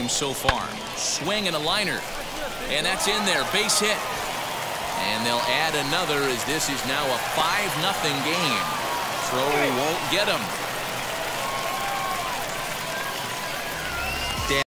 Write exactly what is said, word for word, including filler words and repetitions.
so far. Swing and a liner. And that's in there. Base hit. And they'll add another as this is now a five nothing game. Throw won't get him.